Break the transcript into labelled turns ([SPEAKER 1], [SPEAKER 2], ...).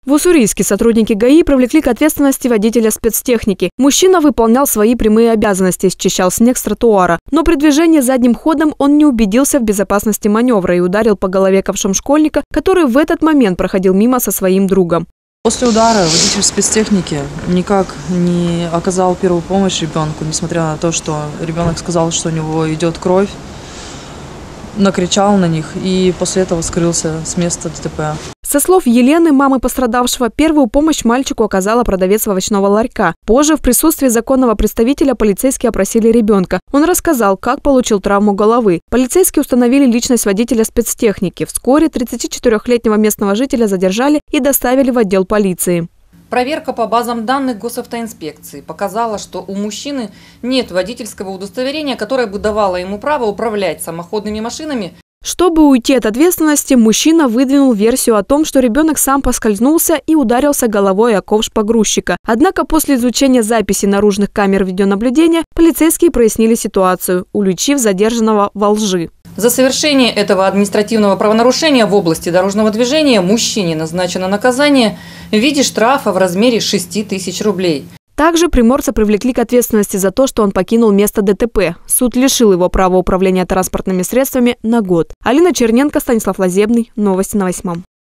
[SPEAKER 1] В Уссурийске сотрудники ГАИ привлекли к ответственности водителя спецтехники. Мужчина выполнял свои прямые обязанности, счищал снег с тротуара. Но при движении задним ходом он не убедился в безопасности маневра и ударил по голове ковшом школьника, который в этот момент проходил мимо со своим другом.
[SPEAKER 2] После удара водитель спецтехники никак не оказал первую помощь ребенку, несмотря на то, что ребенок сказал, что у него идет кровь, накричал на них и после этого скрылся с места ДТП.
[SPEAKER 1] Со слов Елены, мамы пострадавшего, первую помощь мальчику оказала продавец овощного ларька. Позже в присутствии законного представителя полицейские опросили ребенка. Он рассказал, как получил травму головы. Полицейские установили личность водителя спецтехники. Вскоре 34-летнего местного жителя задержали и доставили в отдел полиции.
[SPEAKER 3] Проверка по базам данных госавтоинспекции показала, что у мужчины нет водительского удостоверения, которое бы давало ему право управлять самоходными машинами.
[SPEAKER 1] Чтобы уйти от ответственности, мужчина выдвинул версию о том, что ребенок сам поскользнулся и ударился головой о ковш погрузчика. Однако после изучения записи наружных камер видеонаблюдения полицейские прояснили ситуацию, уличив задержанного во лжи.
[SPEAKER 3] За совершение этого административного правонарушения в области дорожного движения мужчине назначено наказание в виде штрафа в размере 6000 рублей.
[SPEAKER 1] Также приморца привлекли к ответственности за то, что он покинул место ДТП. Суд лишил его права управления транспортными средствами на год. Алина Черненко, Станислав Лазебный. Новости на 8.